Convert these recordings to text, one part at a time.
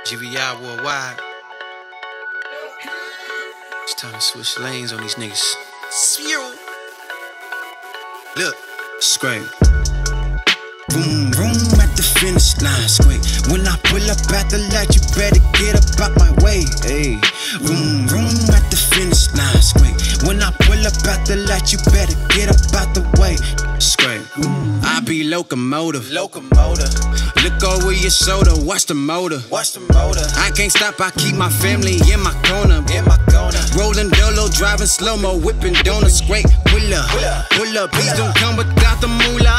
GVI worldwide. It's time to switch lanes on these niggas. Look, scrape. Vroom, vroom at the finish line, scrape. When I pull up at the light, you better get up out my way. Hey, vroom, vroom at the finish line, scrape. When I pull up at the light, you better get up out the way. Scrape. I be locomotive. Look over your shoulder, watch the motor. I can't stop, I keep my family in my corner. Rolling dolo, driving slow-mo, whipping donuts. Scrape, pull up, please don't come without the moolah.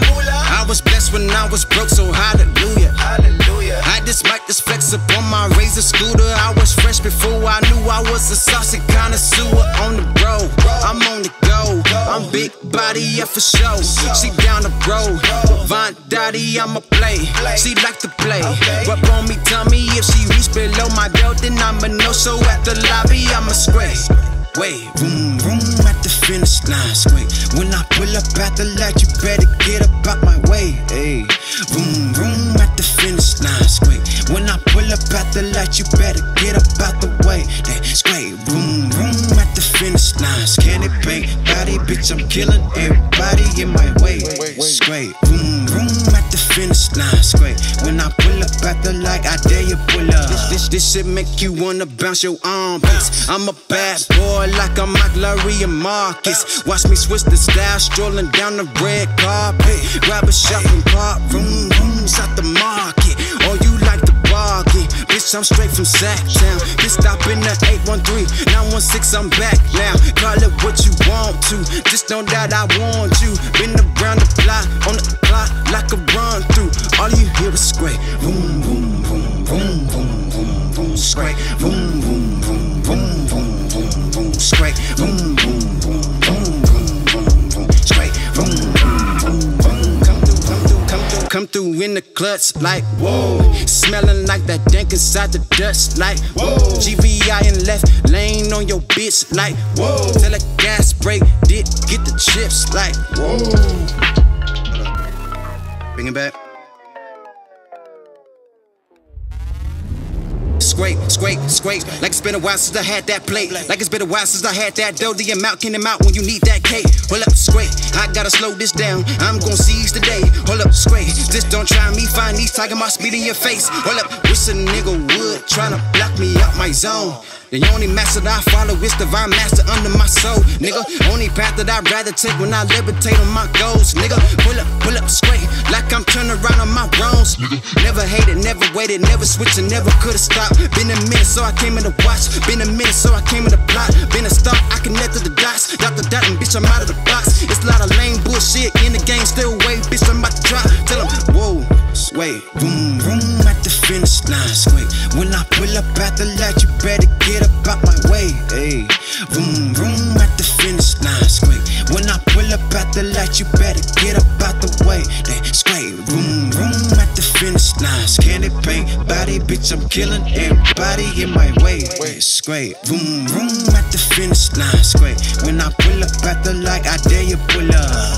I was blessed when I was broke, so hallelujah. I just mic this flex up on my Razor scooter. I was fresh before I knew I was a saucy connoisseur. On the road, I'm on the go. I'm big body, yeah, for show. She down the road, Von Dottie, I'ma play. She like to play. Rub on me, tell me if she reach below my belt, then I'ma know. So at the lobby, I'ma scrape. Wait, vroom, vroom at the finish line, scrape. When I pull up at the light, you better get up out my way. Hey, vroom, vroom at the finish line, scrape. When I pull up at the light, you better get up out the way. Then scrape, vroom, vroom at the finish line. Scan it, bang, body, bitch, I'm killing everybody in my way. Scrape, vroom, vroom at the finish line, scrape. When I pull up at the light, I dare you pull up. This shit make you wanna bounce your armpits. I'm a bad boy like I'm McLaury and Marcus. Watch me switch the style, strolling down the red carpet. Grab a shopping cart, vroom, vroom's out the market. Oh, you like the bargain? Bitch, I'm straight from Sacktown. Bitch, stop in the 813, 916, I'm back now. Call it what you want to, just know that I want you. Been around the block, on the clock, like a run through. All you hear is scrape, vroom, vroom, vroom, vroom, vroom, vroom, vroom, scrape, vroom, vroom, vroom, vroom, vroom, vroom, vroom, scrape, vroom, vroom, vroom, vroom, vroom, vroom, vroom, scrape, vroom, vroom, vroom, vroom. Come through in the clutch like whoa, smelling like that dank inside the dust like whoa. GVI in left lane on your bitch like whoa. Tell a gas brake did get the chips like whoa. Bring it back. Scrape, scrape, scrape. Like it's been a while since I had that plate. Like it's been a while since I had that dough. The amount came out when you need that cake. Hold up, scrape. I gotta slow this down. I'm gon' seize the day. Hold up, scrape. Just don't try me. Find these tiger moths speed in your face. Hold up, wish a nigga would tryna block me out my zone. The only master that I follow is divine master under my soul, nigga. Only path that I'd rather take when I levitate on my goals, nigga. Pull up, straight, like I'm turning around on my wrongs. Never hated, never waited, never switched, and never could've stopped. Been a minute, so I came in to watch. Been a minute, so I came in to plot. Been a star, I connected the dots. Dot the dot, and bitch, I'm out of the box. It's a lot of lame bullshit in the game, still wait, bitch, I'm about to drop. Tell them, whoa, sway, vroom, vroom at the finish line, sway. When I pull up at the light, you better get up out my way. Hey, vroom, vroom at the finish line, scrape. When I pull up at the light, you better get up out the way. Then scrape, vroom, vroom at the finish line. Scan it, bang, body, bitch, I'm killing everybody in my way. Scrape, vroom, vroom at the finish line, scrape. When I pull up at the light, I dare you pull up.